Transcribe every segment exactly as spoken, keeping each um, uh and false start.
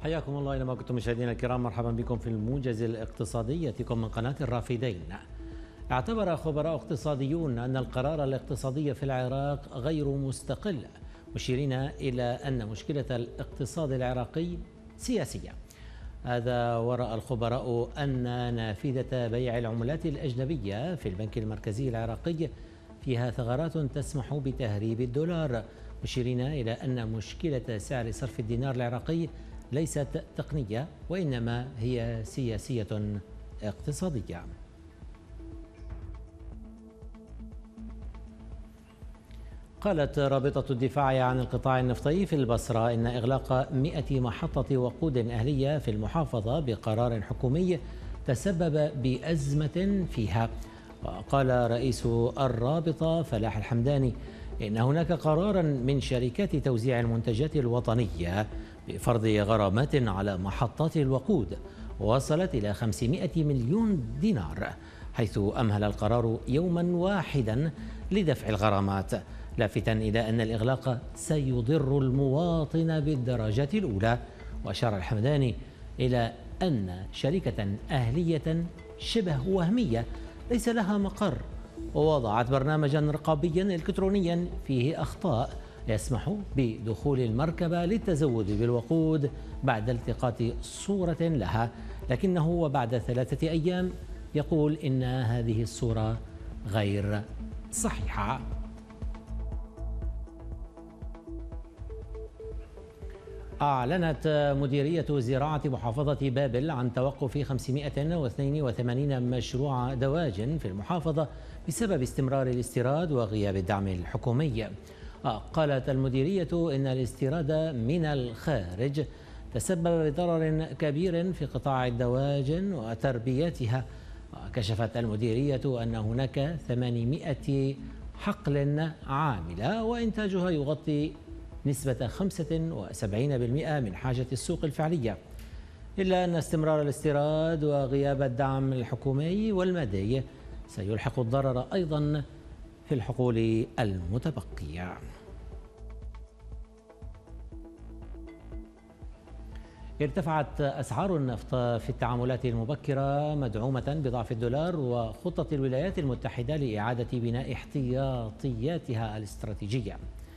حياكم الله أينما كنتم مشاهدينا الكرام، مرحبا بكم في الموجز الاقتصادي يأتيكم من قناة الرافدين. اعتبر خبراء اقتصاديون أن القرار الاقتصادي في العراق غير مستقل، مشيرين إلى أن مشكلة الاقتصاد العراقي سياسية. هذا ورأى الخبراء أن نافذة بيع العملات الأجنبية في البنك المركزي العراقي فيها ثغرات تسمح بتهريب الدولار، مشيرين إلى أن مشكلة سعر صرف الدينار العراقي ليست تقنية وإنما هي سياسية اقتصادية. قالت رابطة الدفاع عن القطاع النفطي في البصرة إن إغلاق مئة محطة وقود أهلية في المحافظة بقرار حكومي تسبب بأزمة فيها. وقال رئيس الرابطة فلاح الحمداني إن هناك قرارا من شركات توزيع المنتجات الوطنية بفرض غرامات على محطات الوقود وصلت إلى خمسمئة مليون دينار، حيث أمهل القرار يوما واحدا لدفع الغرامات، لافتا إلى أن الإغلاق سيضر المواطن بالدرجة الأولى. وأشار الحمداني إلى أن شركة أهلية شبه وهمية ليس لها مقر ووضعت برنامجا رقابيا إلكترونيا فيه أخطاء يسمح بدخول المركبة للتزود بالوقود بعد التقاط صورة لها، لكنه وبعد ثلاثة أيام يقول إن هذه الصورة غير صحيحة. أعلنت مديرية زراعة محافظة بابل عن توقف خمسمئة واثنين وثمانين مشروع دواجن في المحافظة بسبب استمرار الاستيراد وغياب الدعم الحكومي. قالت المديرية إن الاستيراد من الخارج تسبب بضرر كبير في قطاع الدواجن وتربيتها. وكشفت المديرية أن هناك ثمانمئة حقل عاملة وإنتاجها يغطي نسبة خمسة وسبعين بالمئة من حاجة السوق الفعلية، إلا أن استمرار الاستيراد وغياب الدعم الحكومي والمادي سيلحق الضرر أيضا في الحقول المتبقية. ارتفعت أسعار النفط في التعاملات المبكرة مدعومة بضعف الدولار وخطة الولايات المتحدة لإعادة بناء احتياطياتها الاستراتيجية.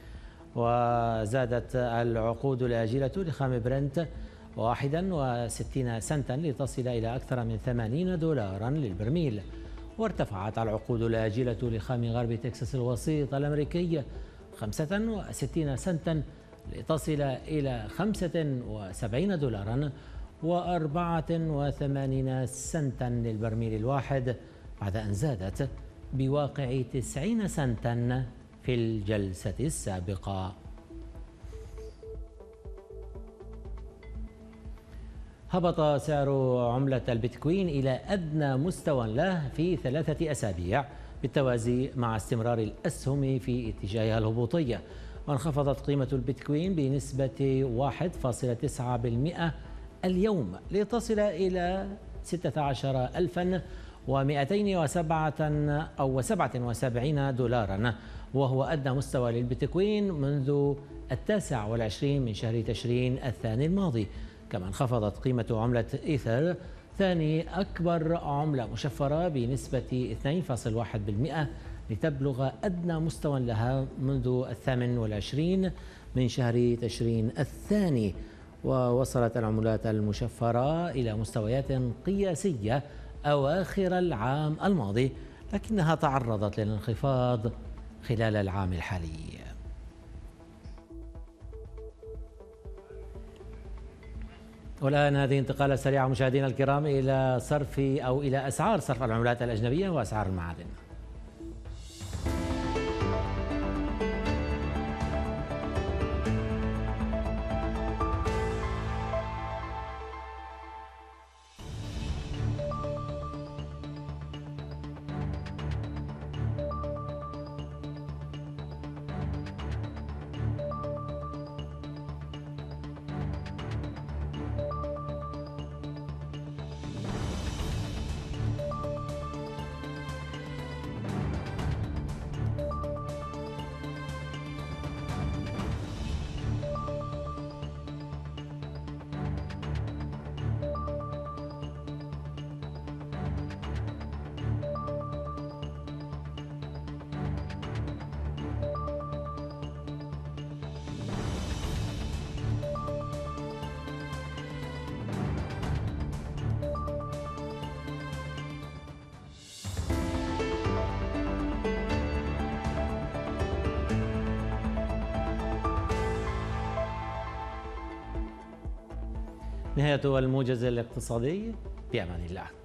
وزادت العقود الآجلة لخام برنت واحدا وستين سنتا لتصل إلى أكثر من ثمانين دولارا للبرميل. وارتفعت العقود الآجلة لخام غرب تكساس الوسيط الأمريكي خمسة وستين سنتا لتصل إلى خمسة وسبعين دولارا وأربعة وثمانين سنتا للبرميل الواحد، بعد أن زادت بواقع تسعين سنتا في الجلسة السابقة. هبط سعر عملة البيتكوين إلى أدنى مستوى له في ثلاثة أسابيع بالتوازي مع استمرار الأسهم في اتجاهها الهبوطية، وانخفضت قيمة البيتكوين بنسبة واحد فاصلة تسعة بالمئة اليوم لتصل إلى ستة عشر ألفا ومئتين وسبعة أو سبعة وسبعين دولارا، وهو أدنى مستوى للبيتكوين منذ التاسع والعشرين من شهر تشرين الثاني الماضي. كما انخفضت قيمة عملة إيثر ثاني أكبر عملة مشفرة بنسبة اثنين فاصلة واحد بالمئة لتبلغ أدنى مستوى لها منذ الثامن والعشرين من شهر تشرين الثاني. ووصلت العملات المشفرة إلى مستويات قياسية أواخر العام الماضي، لكنها تعرضت للانخفاض خلال العام الحالي. والآن هذه انتقالة سريعة مشاهدينا الكرام إلى صرف أو إلى أسعار صرف العملات الأجنبية وأسعار المعادن. نهاية الموجز الاقتصادي، في أمان الله.